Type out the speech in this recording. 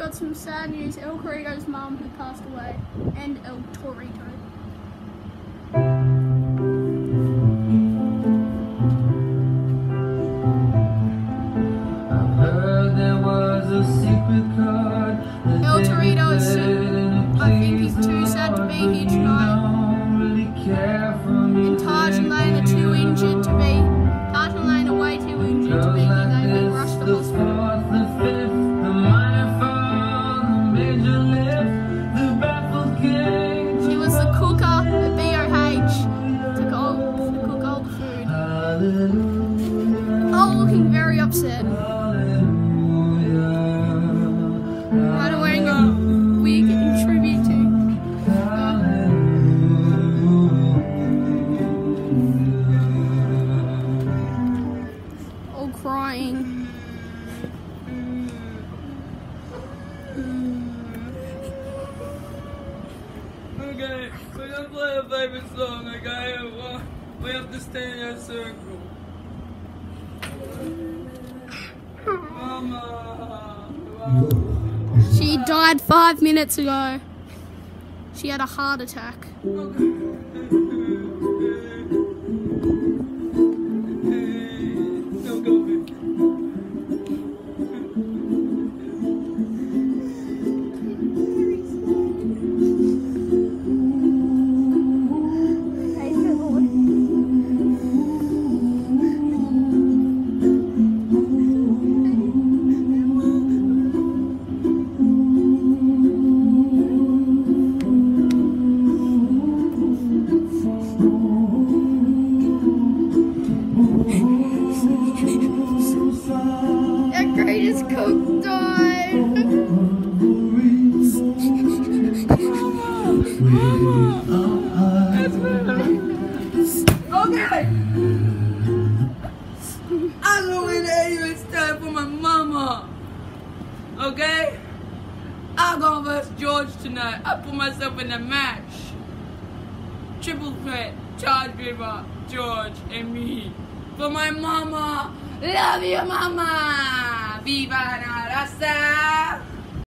got some sad news. El Corrido's mum has passed away, and El Torito. El Torito is sick. I think he's too sad to be here tonight. And Taj and Lane are too injured to be. Taj and Lane are way too injured to be here. They've been rushed to hospital. She was the cooker at BOH to cook all the food. Oh, looking very upset. Right, wearing a wig in tribute to all crying. Okay, we're gonna play a favorite song, okay? We have to stay in a circle. Mama. She died 5 minutes ago. She had a heart attack. Our greatest cook died. Okay! I'm going to you instead for my mama. Okay? I'm going versus George tonight. I put myself in a match. Triple threat, Charge River, George, and me. For my mama. Love you, mama. Viva la raza.